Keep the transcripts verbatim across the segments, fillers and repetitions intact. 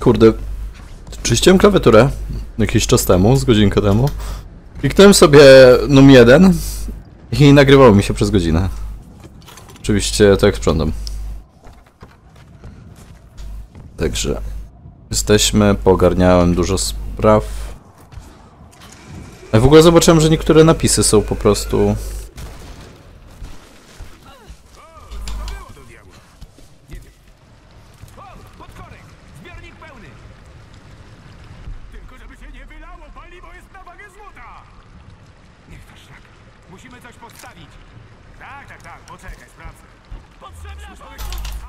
Kurde, czyściłem klawiaturę jakiś czas temu, z godzinkę temu. Kliknąłem sobie num jeden i nagrywało mi się przez godzinę. Oczywiście to jak sprzątam. Także jesteśmy, poogarniałem dużo spraw. A w ogóle zobaczyłem, że niektóre napisy są po prostu... Musimy coś postawić. Tak, tak, tak, poczekaj, sprawdzę. Potrzebna pomoc!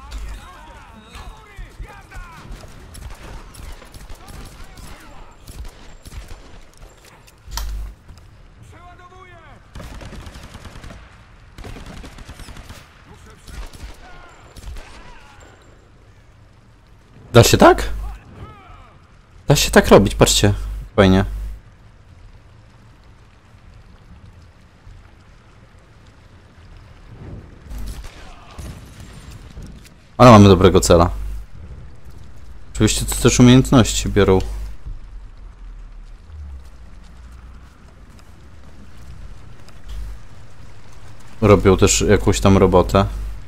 Przeładowuję! Da się tak? Da się tak robić, patrzcie. Fajnie. Ale mamy dobrego cela. Oczywiście to też umiejętności biorą. Robią też jakąś tam robotę.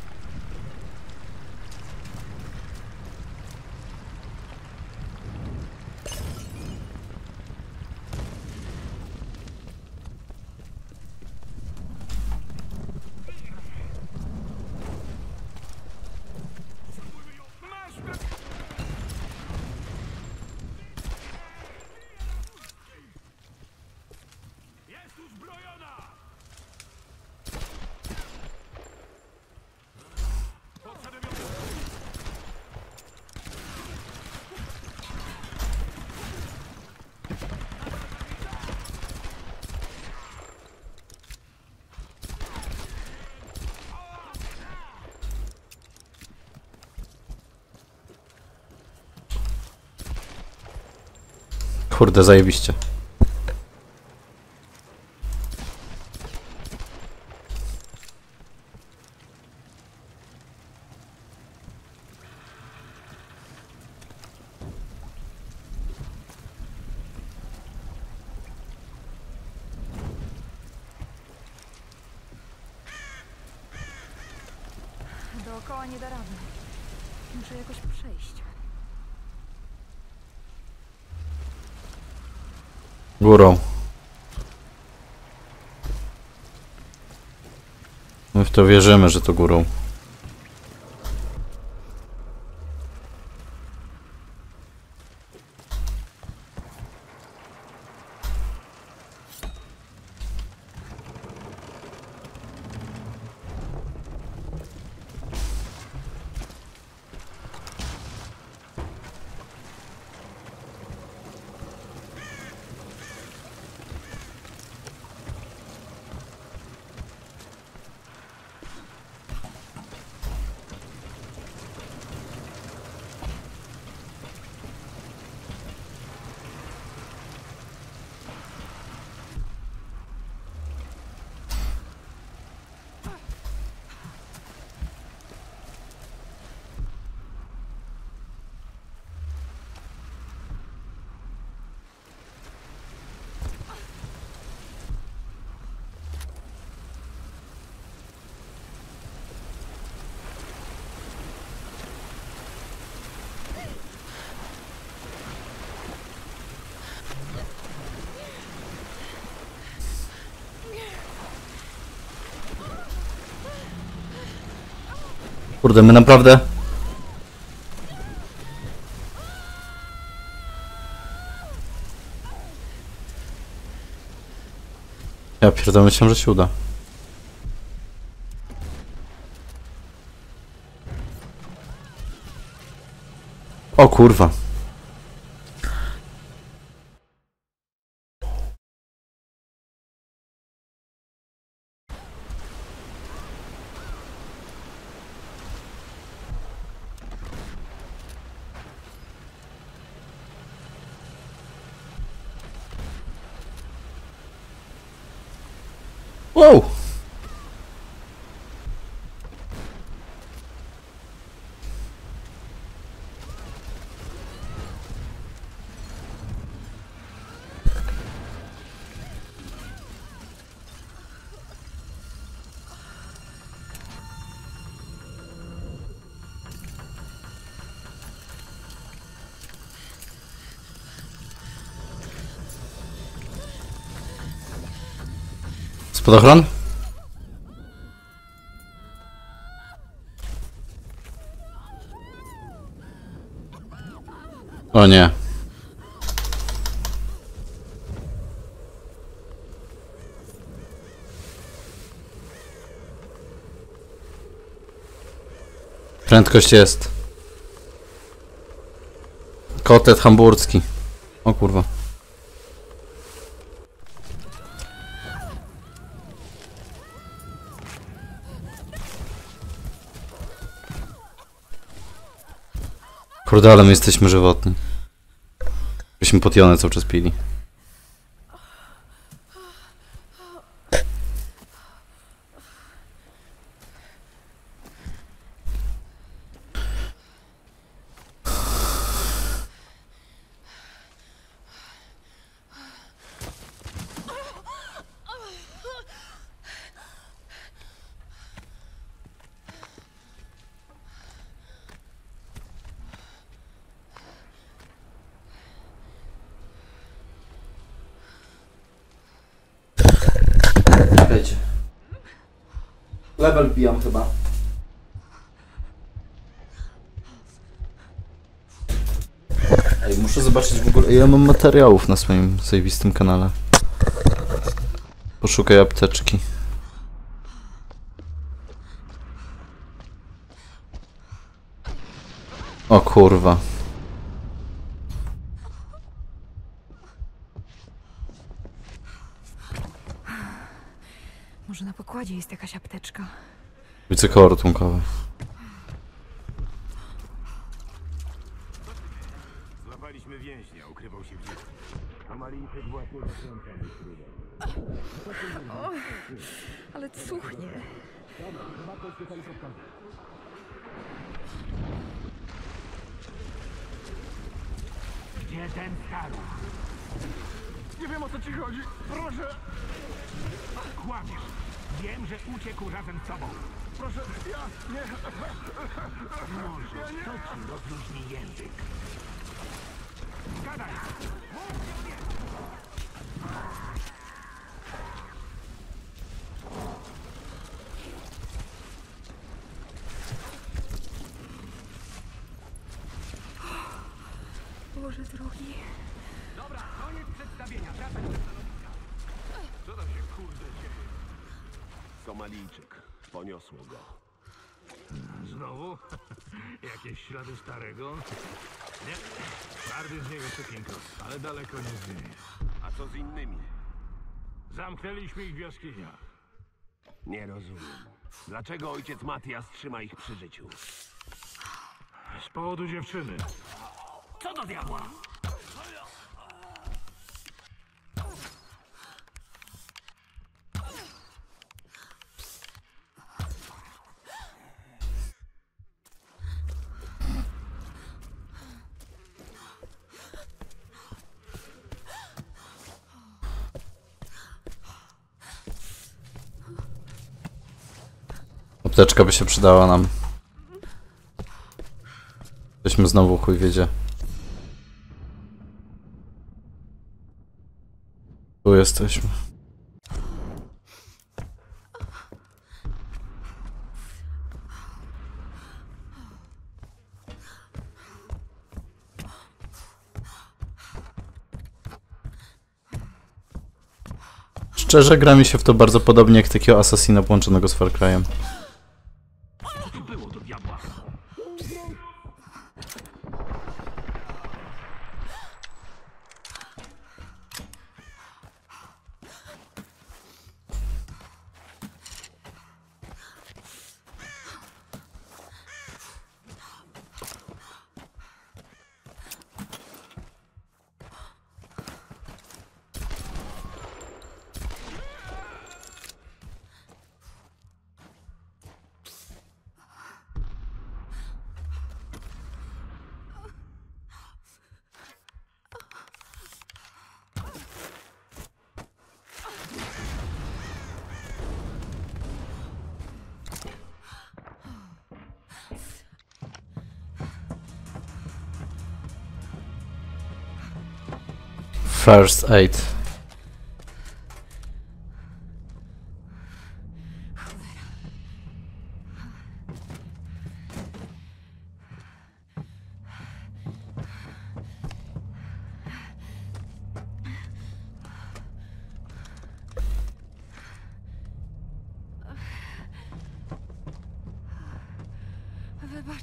Kurde, zajebiście. Dookoła nie da rady. Muszę jakoś przejść. Górą. My w to wierzymy, że to górą. Kurde, my naprawdę... Ja pierdolę, myślałem, że się uda. O kurwa. Wow! Spadochron? O nie. Prędkość jest. Kotlet hamburski. O kurwa. Kurde, ale my jesteśmy żywotni. Byśmy potione cały czas pili. Czekajcie. Level bijam chyba. Ej, muszę zobaczyć w ogóle, ile mam materiałów na swoim zajebistym kanale. Poszukaj apteczki. O kurwa. Może na pokładzie jest jakaś apteczka. Widzę koło ratunkowe. Złapaliśmy więźnia, ukrywał się gdzieś. A Malinkę właśnie zakręcamy śrubę. Ale cuchnie. Gdzie ten stary? Nie wiem, o co ci chodzi. Proszę. Kłamiesz. Wiem, że uciekł razem z tobą. Proszę, ja nie... Może to ci rozluźni język. Gadaj! Boże drogi. Dobra, koniec przedstawienia. Wracaj do stanowiska. Co tam się kurde dzieje? Somalijczyk. Poniosło go. Znowu? Jakieś ślady starego? Nie. Twardy z niego sukienko, ale daleko nie zginie. A co z innymi? Zamknęliśmy ich w jaskiniach. Nie rozumiem. Dlaczego ojciec Matias trzyma ich przy życiu? Z powodu dziewczyny. Co do diabła? Apteczka by się przydała nam. Jesteśmy znowu chuj wiedzie. Tu jesteśmy. Szczerze, gra mi się w to bardzo podobnie jak takiego Assassina połączonego z Far Cry'em. Co tu było do diabła? First aid. Wybacz.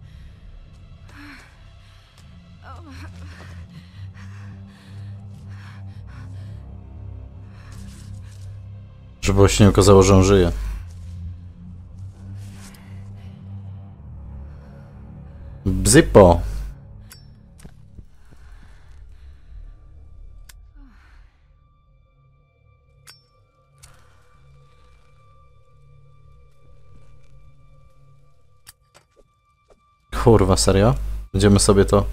Żeby się nie okazało, że on żyje. Bzipo! Kurwa, serio? Będziemy sobie to...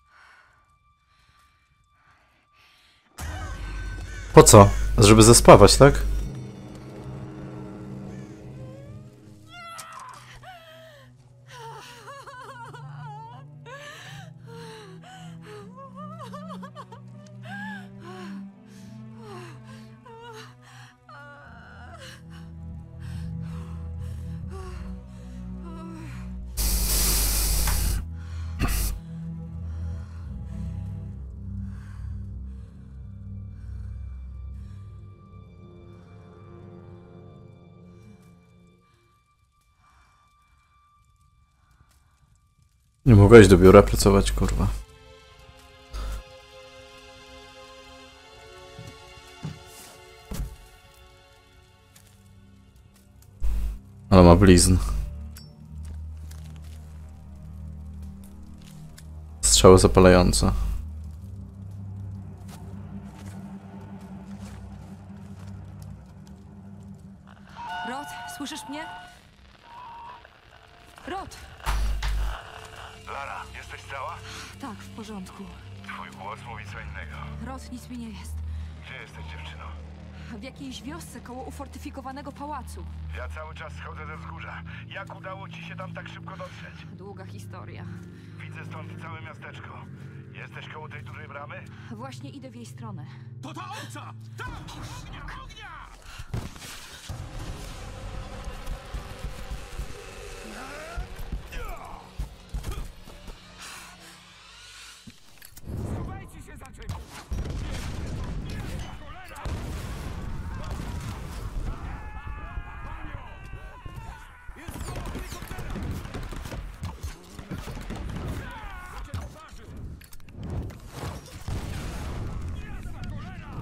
Po co? Żeby zespawać, tak? Nie mogłeś do biura pracować, kurwa. Ale ma blizn. Strzały zapalające. Rod, słyszysz mnie? Rod! Lara, jesteś cała? Tak, w porządku. Twój głos mówi co innego. Rod, nic mi nie jest. Gdzie jesteś, dziewczyno? W jakiejś wiosce koło ufortyfikowanego pałacu. Ja cały czas schodzę ze wzgórza. Jak udało ci się tam tak szybko dotrzeć? Długa historia. Widzę stąd całe miasteczko. Jesteś koło tej dużej bramy? Właśnie idę w jej stronę. To ta owca! Tam! Ognia! Ognia! Schowajcie się za czymś! Cholera! Jest koło helikoptera! Cię zważy! Jasna cholera!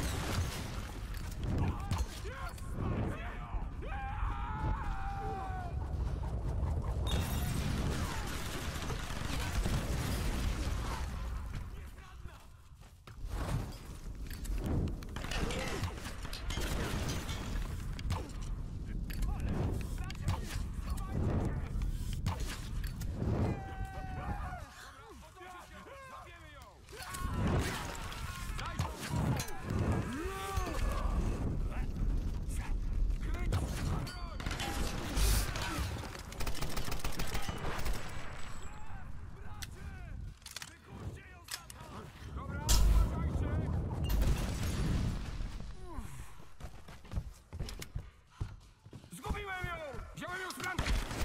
Zgubiłem ją! Wziąłem ją z bramki!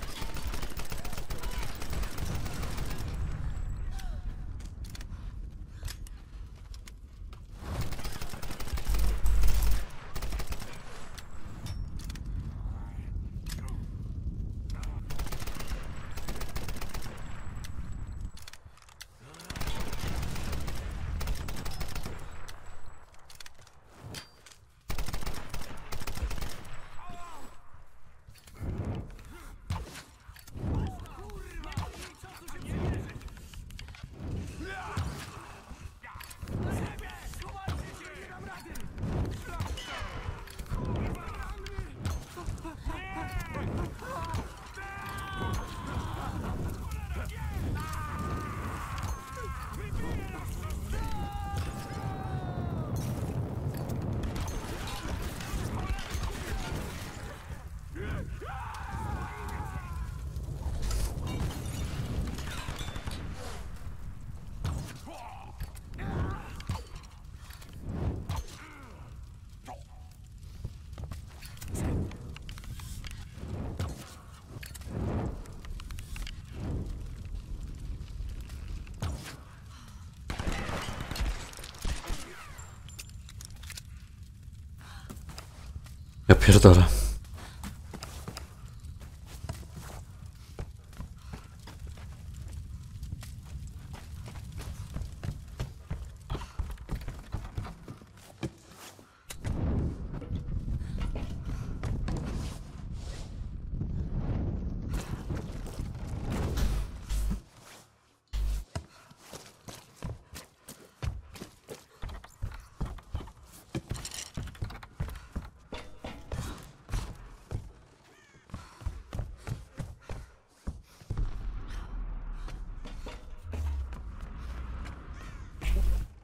Ja pierdolę.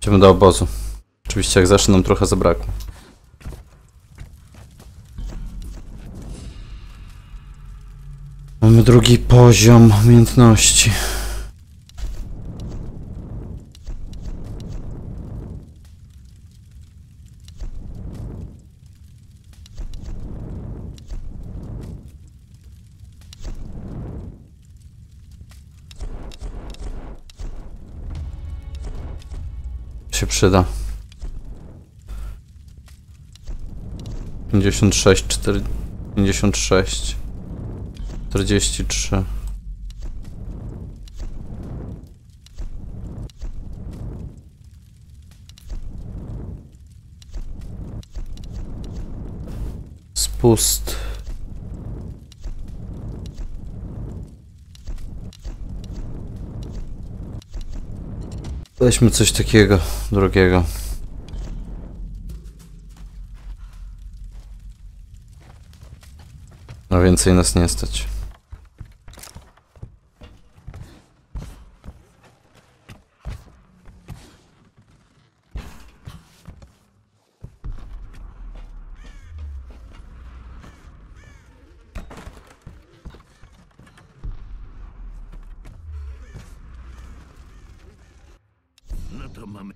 Idziemy do obozu. Oczywiście jak zawsze nam trochę zabrakło. Mamy drugi poziom umiejętności. Się przyda. pięćdziesiąt sześć, cztery, pięćdziesiąt sześć, czterdzieści trzy. Spust. Weźmy coś takiego drogiego. A więcej nas nie stać. No to mamy...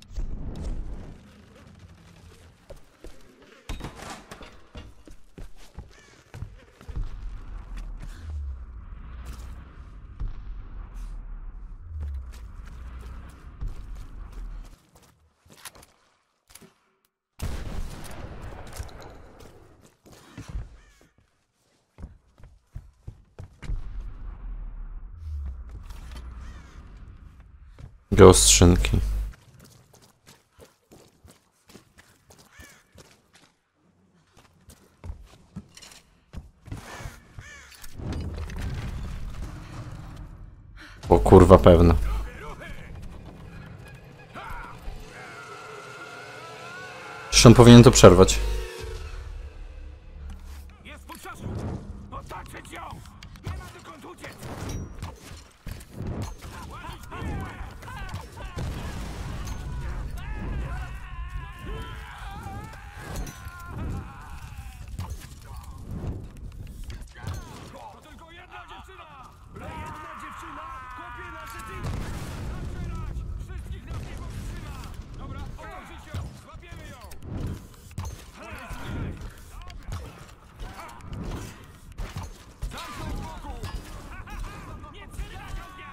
Geostrzynki. O kurwa, pewne. Zresztą powinien to przerwać. Jest pod czasu! Otaczyć ją! Nie ma dokąd uciec! To tylko jedna dziewczyna! Ta jedna dziewczyna kopie nasze tyły! Zabierać! Wszystkich nas nie powstrzyma! Dobra, otoczyć ją! Złapiemy ją! Zamknął z boku! Nie trzymają mnie!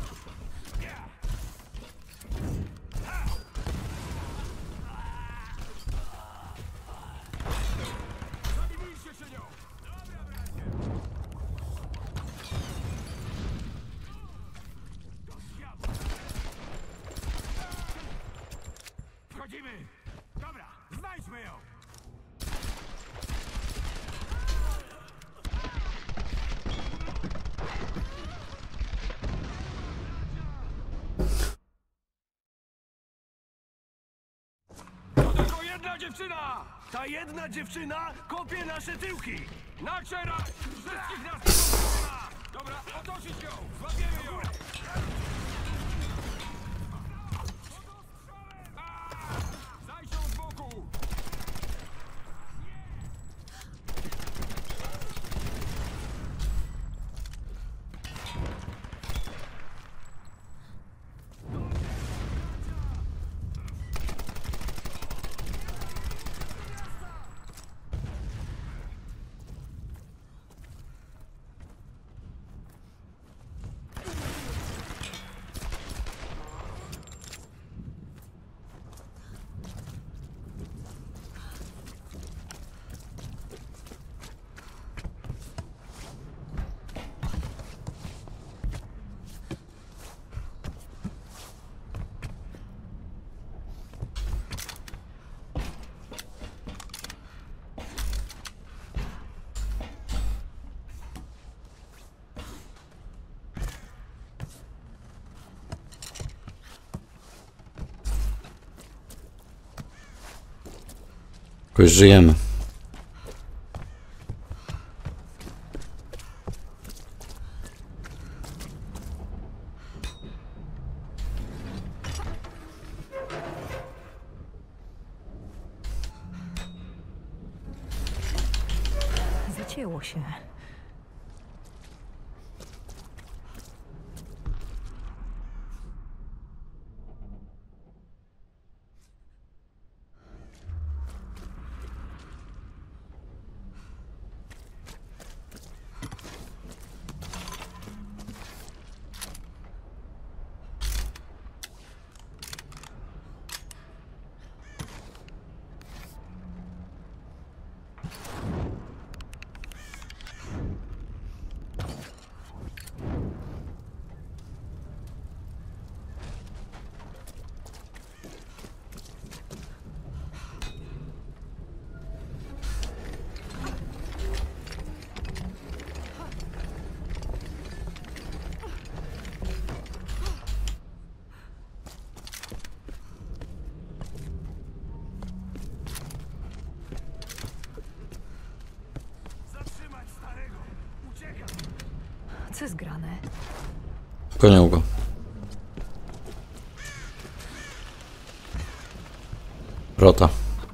Zabijcie się nią! Dobra, bracie! Wchodzimy! Dobra, znajdźmy ją! To tylko jedna dziewczyna! Ta jedna dziewczyna kopie nasze tyłki! Nacierać! Wszystkich nas nie powstrzyma! Dobra, otoczyć ją! Złapiemy ją! Zajdź ją z boku! Jakoś żyjemy. Zacięło się. Co jest grane? Gonią go. Rota.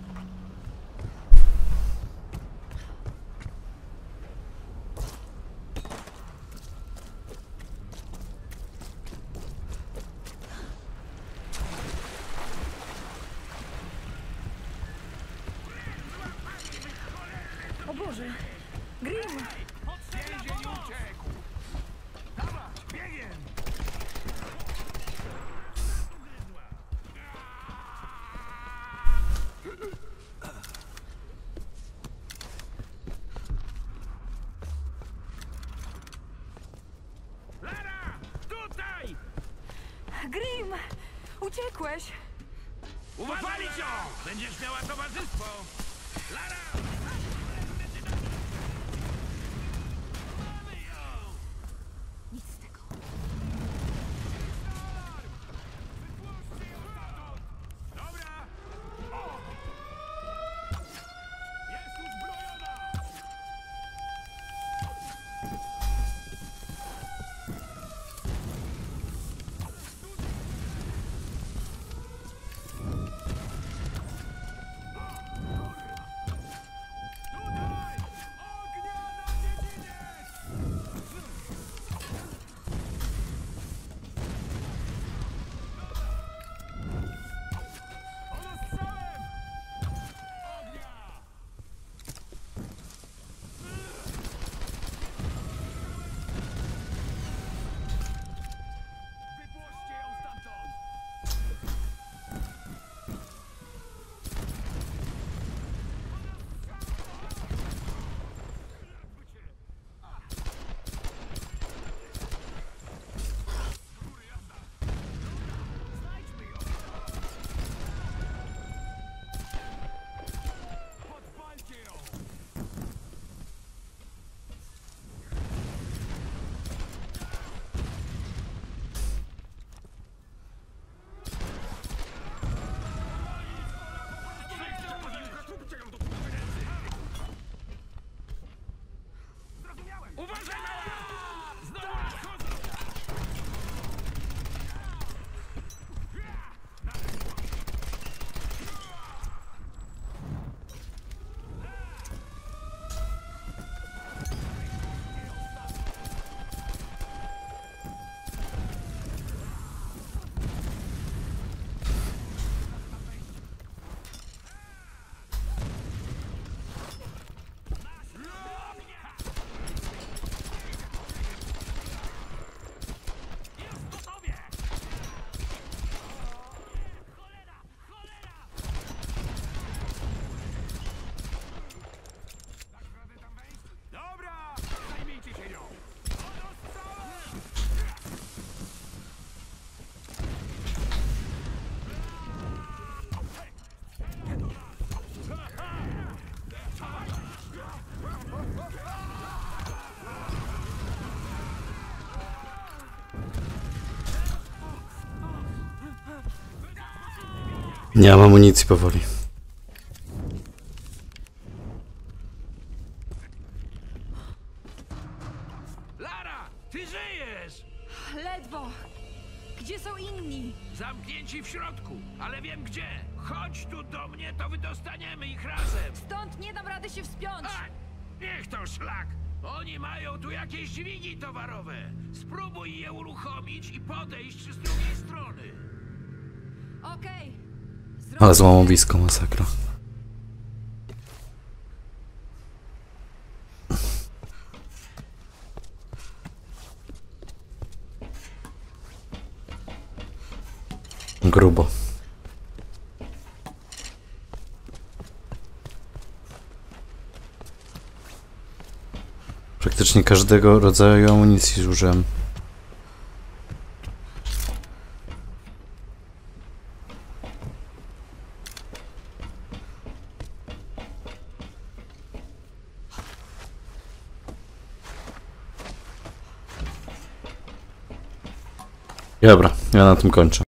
O Boże! Grim! Więzień uciekł! Dawać, biegiem! Lara! Tutaj! Grim! Uciekłeś! Uwalić ją! Będziesz miała towarzystwo! Lara! Nic z tego. Dobra! O! Jest uzbrojona! Tutaj! Ognia na dziedziniec! Pod ostrzałem! Ognia! Wypuśćcie ją stamtąd! Znajdźmy ją! Podpalcie ją! Zrozumiałem! Uważaj, mała! Znowu nadchodzą! Jest po tobie! Cholera! Cholera! Dasz radę tam wejść? Dobra! Zajmijcie się nią! Pod ostrzałem! Nie mam amunicji powoli. Lara! Ty żyjesz! Ledwo! Gdzie są inni? Zamknięci w środku, ale wiem gdzie. Chodź tu do mnie, to wydostaniemy ich razem. Stąd nie dam rady się wspiąć! A, Niech to szlak! Oni mają tu jakieś dźwigi towarowe. Spróbuj je uruchomić i podejść z drugiej strony. Okej. Ale złomowisko, masakra. Grubo. Praktycznie każdego rodzaju amunicji zużyłem. Dobra, ja na tym kończę.